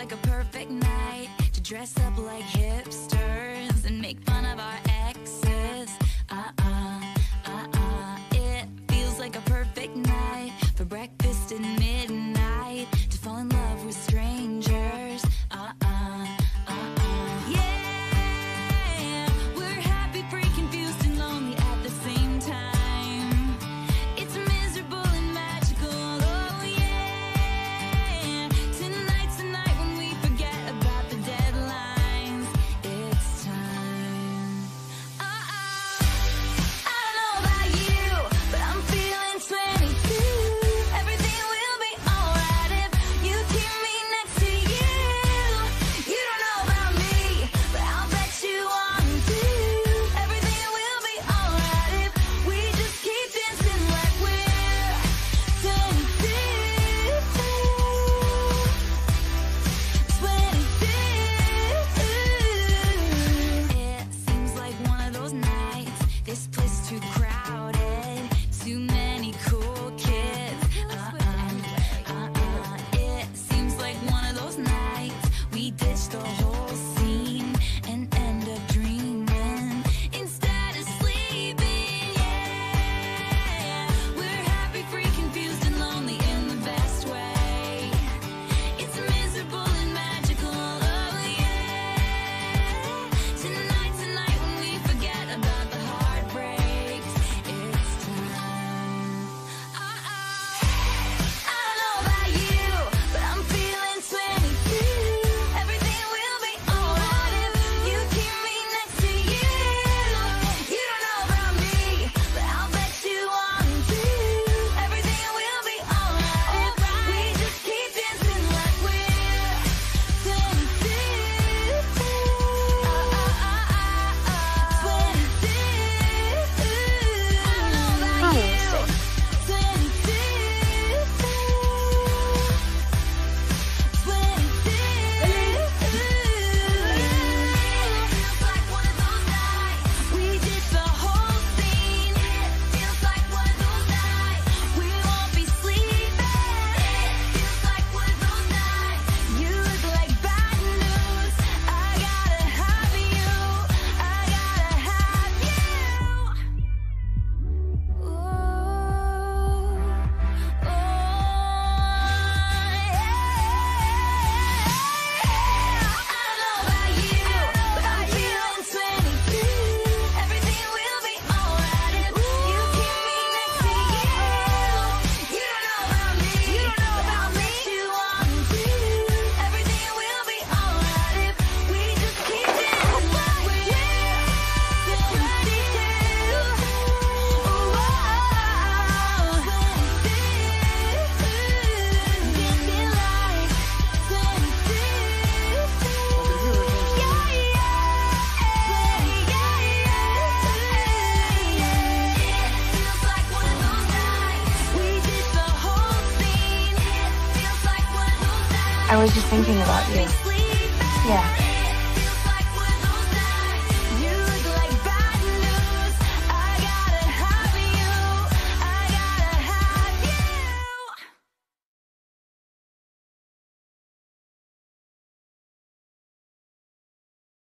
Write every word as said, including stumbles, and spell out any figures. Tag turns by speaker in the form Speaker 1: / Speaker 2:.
Speaker 1: like a perfect night to dress up like hipsters and make fun of our exes. Uh-uh, uh-uh. It feels like a perfect night for breakfast at midnight to fall in love with strangers. Uh-uh, uh-uh. Yeah, we're happy, free, confused, and lonely at the same time. It's miserable and magical. Oh yeah. Tonight's the night when we forget about the deadlines. It's time. Uh-uh. I don't know about you, but I'm feeling twenty-two. Everything will be alright if you keep me next to you. You don't know about me, but I'll bet you want to. Everything will be alright if we just keep dancing like we're twenty-two. twenty-two. It seems like one of those nights. This place is too crowded, too many cool kids. Uh-uh, uh-uh. It seems like one of those nights we ditch the whole scene and end up dreaming instead of sleeping. Yeah, we're happy, free, confused, and lonely in the best way. It's miserable and magical. Oh yeah. Tonight, tonight when we forget about the heartbreaks, it's time. Uh-uh. I don't know about you, but I'm feeling twenty-two. Everything will be alright if you keep me next to you. You don't know about me, but I'll bet you want to. Everything will be alright if we just keep dancing like we're twenty-two.
Speaker 2: I was just thinking about you. Yeah.